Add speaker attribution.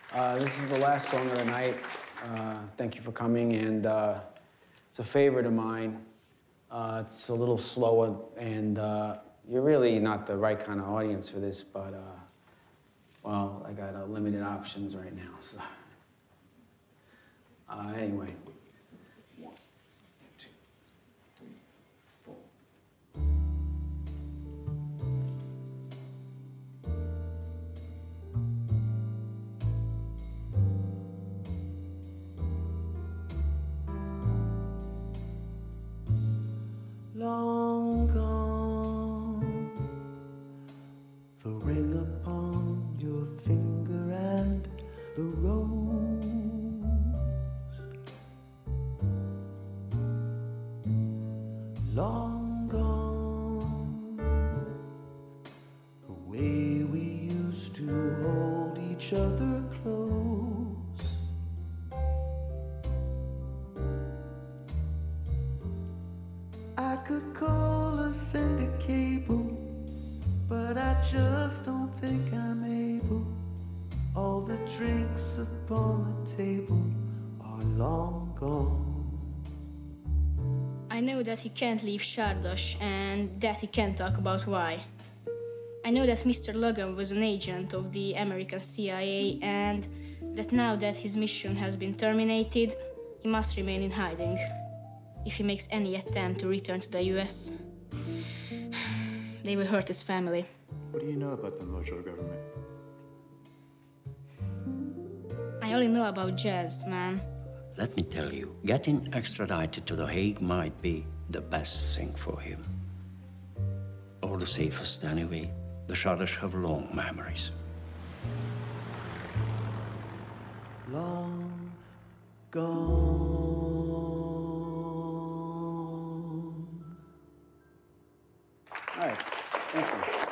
Speaker 1: This is the last song of the night. Thank you for coming, and it's a favorite of mine. It's a little slower, and you're really not the right kind of audience for this, but, well, I got limited options right now, so. Anyway. 1, 2, 3, 4.
Speaker 2: Long gone, the ring upon your finger and the rose. Long gone, the way we used to hold each other close. I could call or send a cable, but I just don't think I'm able. All the drinks upon the table are long gone.
Speaker 3: I know that he can't leave Shardos and that he can't talk about why. I know that Mr. Logan was an agent of the American CIA and that now that his mission has been terminated, he must remain in hiding. If he makes any attempt to return to the US, they will hurt his family.
Speaker 4: What do you know about the Mojo government?
Speaker 3: I only know about jazz, man.
Speaker 5: Let me tell you, getting extradited to The Hague might be the best thing for him. Or the safest anyway. The Shardos have long memories.
Speaker 2: Long gone.
Speaker 1: All right, thank you.